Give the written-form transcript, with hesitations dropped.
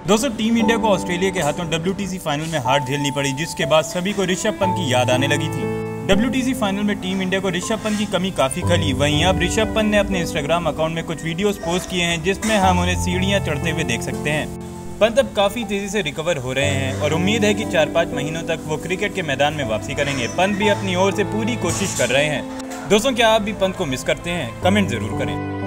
दोस्तों team India को Australia के हाथों WTC फाइनल में हार झेलनी पड़ी, जिसके बाद सभी को ऋषभ पंत की याद आने लगी थी। WTC फाइनल में टीम इंडिया को ऋषभ पंत की कमी काफी खली। वहीं अब ऋषभ पंत ने अपने इंस्टाग्राम अकाउंट में कुछ वीडियोस पोस्ट किए हैं, जिसमें हम उन्हें सीढ़ियां चढ़ते हुए देख सकते हैं। पंत अब काफी तेजी से रिकवर हो रहे हैं और उम्मीद है कि 4-5 महीनों तक वो क्रिकेट के मैदान में वापसी करेंगे। पंत भी अपनी ओर से पूरी कोशिश कर रहे हैं। दोस्तों, क्या आप भी पंत को मिस करते हैं? कमेंट जरूर करें।